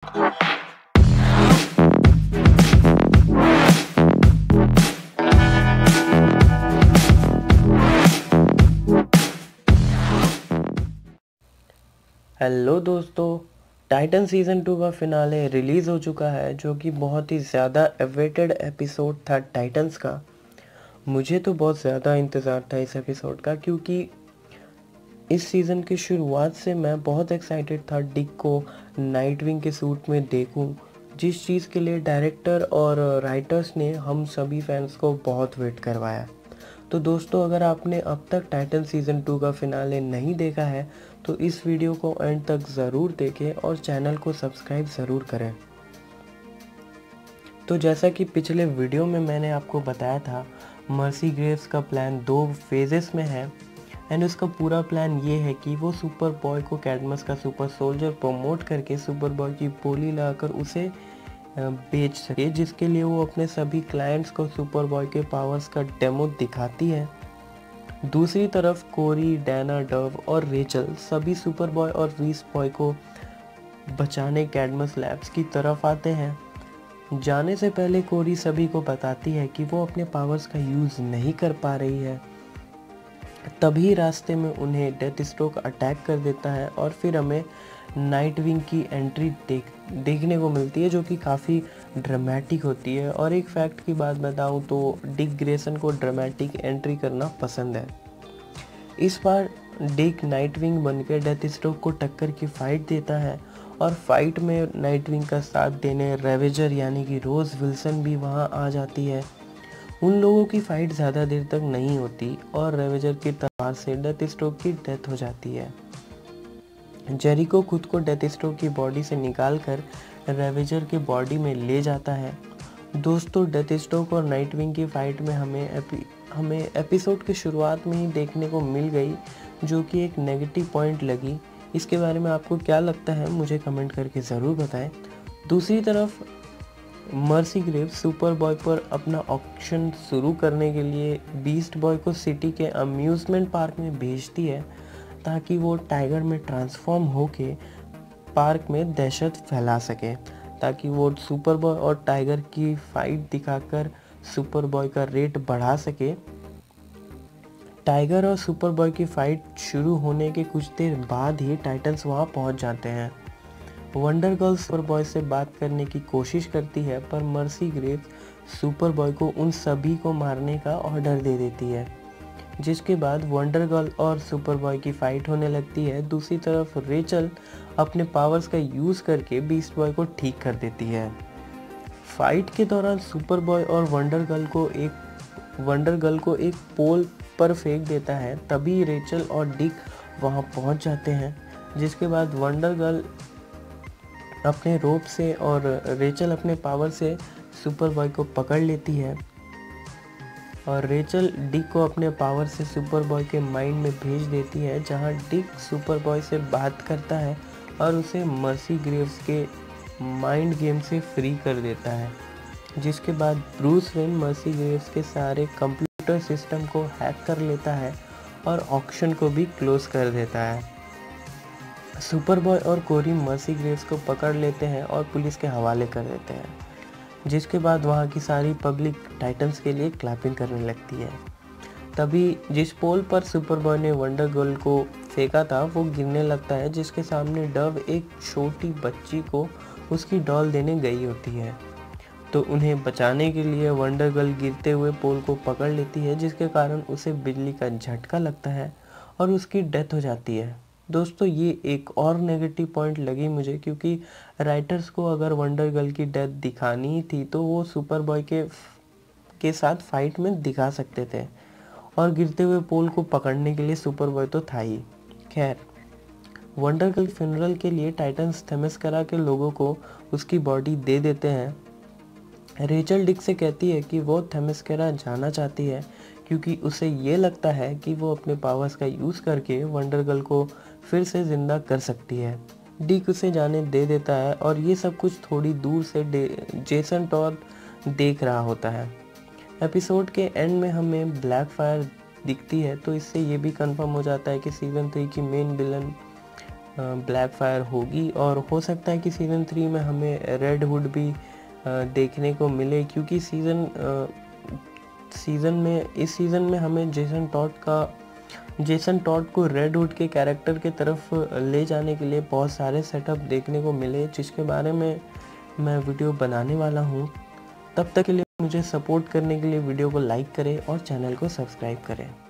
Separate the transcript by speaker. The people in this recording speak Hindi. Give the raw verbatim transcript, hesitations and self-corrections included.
Speaker 1: हेलो दोस्तों, टाइटन सीज़न टू का फिनाले रिलीज़ हो चुका है, जो कि बहुत ही ज़्यादा अवेटेड एपिसोड था टाइटन्स का। मुझे तो बहुत ज़्यादा इंतज़ार था इस एपिसोड का, क्योंकि इस सीज़न की शुरुआत से मैं बहुत एक्साइटेड था डिक को नाइटविंग के सूट में देखूं, जिस चीज़ के लिए डायरेक्टर और राइटर्स ने हम सभी फैंस को बहुत वेट करवाया। तो दोस्तों, अगर आपने अब तक टाइटन सीज़न टू का फिनाले नहीं देखा है तो इस वीडियो को एंड तक ज़रूर देखें और चैनल को सब्सक्राइब ज़रूर करें। तो जैसा कि पिछले वीडियो में मैंने आपको बताया था, मर्सी ग्रेव्स का प्लान दो फेजेस में है एंड उसका पूरा प्लान ये है कि वो सुपर बॉय को कैडमस का सुपर सोल्जर प्रमोट करके सुपर बॉय की बोली लाकर उसे बेच सके, जिसके लिए वो अपने सभी क्लाइंट्स को सुपर बॉय के पावर्स का डेमो दिखाती है। दूसरी तरफ कोरी, डैना, डव और रेचल सभी सुपर बॉय और वीस बॉय को बचाने कैडमस लैब्स की तरफ आते हैं। जाने से पहले कोरी सभी को बताती है कि वो अपने पावर्स का यूज़ नहीं कर पा रही है। तभी रास्ते में उन्हें डेथ स्ट्रोक अटैक कर देता है और फिर हमें नाइटविंग की एंट्री देख देखने को मिलती है, जो कि काफ़ी ड्रामेटिक होती है। और एक फैक्ट की बात बताऊं तो डिक ग्रेसन को ड्रामेटिक एंट्री करना पसंद है। इस बार डिक नाइटविंग बनकर डेथ स्ट्रोक को टक्कर की फाइट देता है और फाइट में नाइटविंग का साथ देने रेवेजर यानी कि रोज़ विल्सन भी वहां आ जाती है। उन लोगों की फाइट ज़्यादा देर तक नहीं होती और रेवेजर की तलवार से डेथ स्ट्रोक की डेथ हो जाती है। जेरिको खुद को डेथ स्ट्रोक की बॉडी से निकालकर रेवेजर के बॉडी में ले जाता है। दोस्तों, डेथ स्ट्रोक और नाइटविंग की फाइट में हमें एपि, हमें एपिसोड की शुरुआत में ही देखने को मिल गई, जो कि एक नेगेटिव पॉइंट लगी। इसके बारे में आपको क्या लगता है मुझे कमेंट करके ज़रूर बताएं। दूसरी तरफ मर्सी ग्रेव्स सुपर बॉय पर अपना ऑक्शन शुरू करने के लिए बीस्ट बॉय को सिटी के अम्यूज़मेंट पार्क में भेजती है, ताकि वो टाइगर में ट्रांसफॉर्म होके पार्क में दहशत फैला सके, ताकि वो सुपर बॉय और टाइगर की फाइट दिखाकर सुपर बॉय का रेट बढ़ा सके। टाइगर और सुपर बॉय की फाइट शुरू होने के कुछ देर बाद ही टाइटन्स वहां पहुंच जाते हैं। वंडर गर्ल सुपर बॉय से बात करने की कोशिश करती है, पर मर्सी ग्रेव्स सुपर बॉय को उन सभी को मारने का ऑर्डर दे देती है, जिसके बाद वंडर गर्ल और सुपर बॉय की फाइट होने लगती है। दूसरी तरफ रेचल अपने पावर्स का यूज़ करके बीस्ट बॉय को ठीक कर देती है। फाइट के दौरान सुपर बॉय और वंडर गर्ल को एक वंडर गर्ल को एक पोल पर फेंक देता है। तभी रेचल और डिक वहां पहुंच जाते हैं, जिसके बाद वंडर गर्ल अपने रोप से और रेचल अपने पावर से सुपर बॉय को पकड़ लेती है और रेचल डिक को अपने पावर से सुपर बॉय के माइंड में भेज देती है, जहां डिक सुपर बॉय से बात करता है और उसे मर्सी ग्रेव्स के माइंड गेम से फ्री कर देता है। जिसके बाद ब्रूस वेन मर्सी ग्रेव्स के सारे कंप्यूटर सिस्टम को हैक कर लेता है और ऑक्शन को भी क्लोज कर देता है। सुपर बॉय और कोरी मर्सी ग्रेव्स को पकड़ लेते हैं और पुलिस के हवाले कर देते हैं, जिसके बाद वहाँ की सारी पब्लिक टाइटन्स के लिए क्लैपिंग करने लगती है। तभी जिस पोल पर सुपर बॉय ने वंडर गर्ल को फेंका था वो गिरने लगता है, जिसके सामने डव एक छोटी बच्ची को उसकी डॉल देने गई होती है। तो उन्हें बचाने के लिए वंडर गर्ल गिरते हुए पोल को पकड़ लेती है, जिसके कारण उसे बिजली का झटका लगता है और उसकी डेथ हो जाती है। दोस्तों, ये एक और नेगेटिव पॉइंट लगी मुझे, क्योंकि राइटर्स को अगर वंडर गर्ल की डेथ दिखानी ही थी तो वो सुपर बॉय के के साथ फाइट में दिखा सकते थे, और गिरते हुए पोल को पकड़ने के लिए सुपर बॉय तो था ही। खैर, वंडर गर्ल फ्यूनरल के लिए टाइटन्स थेमेस्करा के लोगों को उसकी बॉडी दे देते हैं। रेचल डिक से कहती है कि वो थेमेस्करा जाना चाहती है, क्योंकि उसे ये लगता है कि वो अपने पावर्स का यूज़ करके वंडर गर्ल को फिर से ज़िंदा कर सकती है। डिक उसे जाने दे देता है और ये सब कुछ थोड़ी दूर से जेसन टॉड देख रहा होता है। एपिसोड के एंड में हमें ब्लैक फायर दिखती है, तो इससे ये भी कंफर्म हो जाता है कि सीज़न थ्री की मेन विलन ब्लैक फायर होगी, और हो सकता है कि सीज़न थ्री में हमें रेड हुड भी देखने को मिले, क्योंकि सीज़न सीज़न में इस सीज़न में हमें जेसन टॉड का जेसन टॉड को रेड हुड के कैरेक्टर के तरफ ले जाने के लिए बहुत सारे सेटअप देखने को मिले, जिसके बारे में मैं वीडियो बनाने वाला हूँ। तब तक के लिए मुझे सपोर्ट करने के लिए वीडियो को लाइक करें और चैनल को सब्सक्राइब करें।